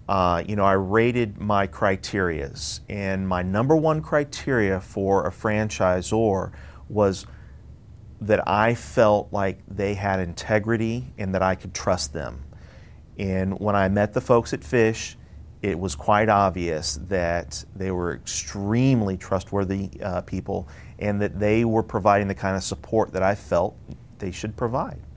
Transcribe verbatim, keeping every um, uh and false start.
uh, you know, I rated my criterias, and my number one criteria for a franchisor was that I felt like they had integrity and that I could trust them. And when I met the folks at Fish, it was quite obvious that they were extremely trustworthy uh, people, and that they were providing the kind of support that I felt they should provide.